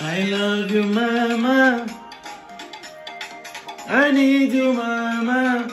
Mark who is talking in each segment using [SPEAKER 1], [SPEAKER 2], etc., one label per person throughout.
[SPEAKER 1] I love you, mama. I need you, mama.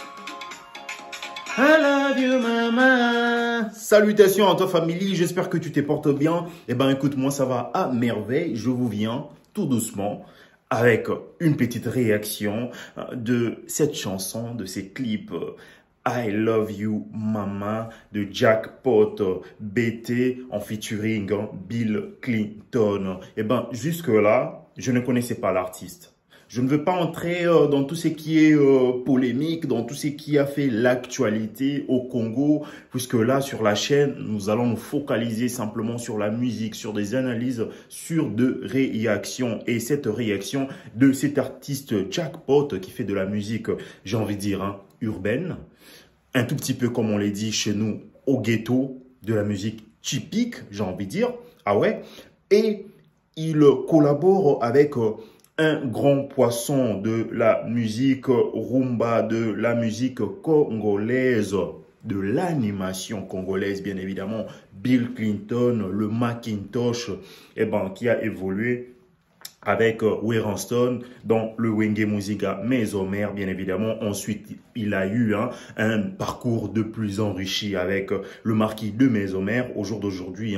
[SPEAKER 1] I love you, mama. Salutations à toi, famille. J'espère que tu te portes bien. Eh ben, écoute, moi, ça va à merveille. Je vous viens tout doucement avec une petite réaction de cette chanson, de ces clips I Love You Mama de Jackpot BT en featuring Bill Clinton. Eh ben, jusque-là, je ne connaissais pas l'artiste. Je ne veux pas entrer dans tout ce qui est polémique, dans tout ce qui a fait l'actualité au Congo, puisque là, sur la chaîne, nous allons nous focaliser simplement sur la musique, sur des analyses, sur de réactions. Et cette réaction de cet artiste Jackpot qui fait de la musique, j'ai envie de dire, hein, urbaine, un tout petit peu comme on l'a dit chez nous, au ghetto, de la musique typique, j'ai envie de dire. Ah ouais? Et il collabore avec un grand poisson de la musique rumba, de la musique congolaise, de l'animation congolaise, bien évidemment, Bill Clinton, le Macintosh, eh ben, qui a évolué avec Werenstone dans le Wenge Musica Mesomer, bien évidemment. Ensuite, il a eu un parcours de plus enrichi avec le marquis de Mesomer. Au jour d'aujourd'hui,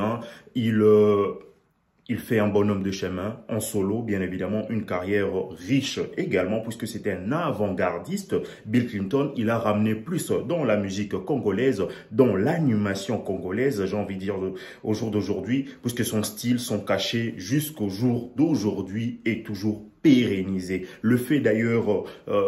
[SPEAKER 1] il fait un bonhomme de chemin en solo, bien évidemment, une carrière riche également, puisque c'était un avant-gardiste. Bill Clinton, il a ramené plus dans la musique congolaise, dans l'animation congolaise, j'ai envie de dire, au jour d'aujourd'hui, puisque son style, son cachet, jusqu'au jour d'aujourd'hui, est toujours pérennisé. Le fait d'ailleurs,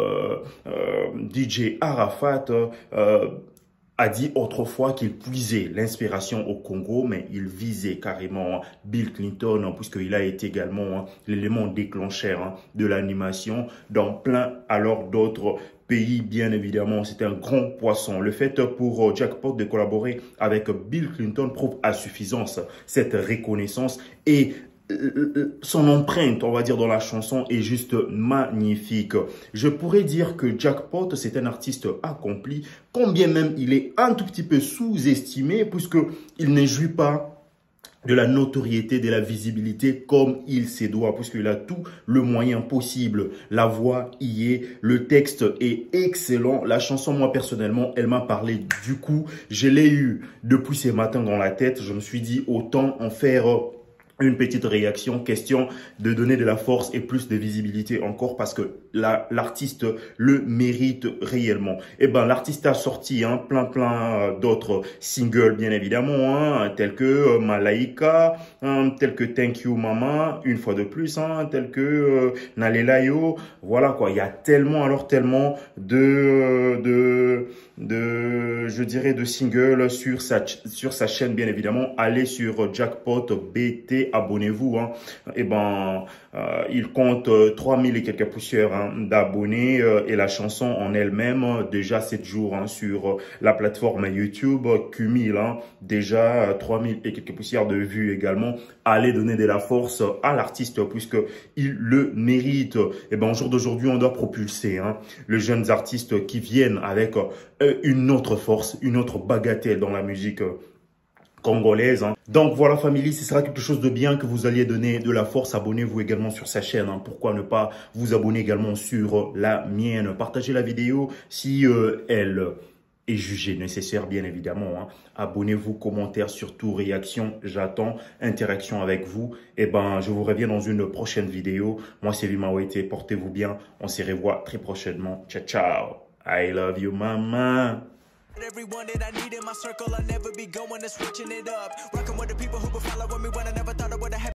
[SPEAKER 1] DJ Arafat, a dit autrefois qu'il puisait l'inspiration au Congo, mais il visait carrément Bill Clinton, puisqu'il a été également l'élément déclencheur de l'animation dans plein alors d'autres pays, bien évidemment. C'est un grand poisson. Le fait pour Jackpot de collaborer avec Bill Clinton prouve à suffisance cette reconnaissance et son empreinte, on va dire, dans la chanson est juste magnifique. Je pourrais dire que Jackpot, c'est un artiste accompli, combien même il est un tout petit peu sous-estimé, puisqu'il ne jouit pas de la notoriété, de la visibilité comme il se doit, puisqu'il a tout le moyen possible. La voix y est, le texte est excellent. La chanson, moi personnellement, elle m'a parlé du coup. Je l'ai eu depuis ce matin dans la tête. Je me suis dit, autant en faire une petite réaction, question de donner de la force et plus de visibilité encore parce que l'artiste le mérite réellement. Et ben l'artiste a sorti plein d'autres singles bien évidemment, tels que Malaika, tels que Thank You Mama, une fois de plus, tels que Nalelayo. Voilà quoi, il y a tellement je dirais de singles sur sa chaîne bien évidemment. Allez sur Jackpot BT. Abonnez-vous, et ben il compte 3000 et quelques poussières d'abonnés et la chanson en elle-même déjà 7 jours sur la plateforme YouTube cumule déjà 3000 et quelques poussières de vues également. Allez donner de la force à l'artiste puisque il le mérite. Et ben au jour d'aujourd'hui on doit propulser les jeunes artistes qui viennent avec une autre force, une autre bagatelle dans la musique congolaise. Donc voilà famille, ce sera quelque chose de bien que vous alliez donner de la force. Abonnez-vous également sur sa chaîne. Pourquoi ne pas vous abonner également sur la mienne. Partagez la vidéo si elle est jugée nécessaire bien évidemment. Abonnez-vous, commentaires, surtout réaction. J'attends interaction avec vous. Et ben je vous reviens dans une prochaine vidéo. Moi c'est Vimawete, portez-vous bien. On se revoit très prochainement. Ciao ciao. I love you mama.
[SPEAKER 2] Everyone that I need in my circle, I'll never be going and switching it up. Rocking with the people who been following me when I never thought I would have.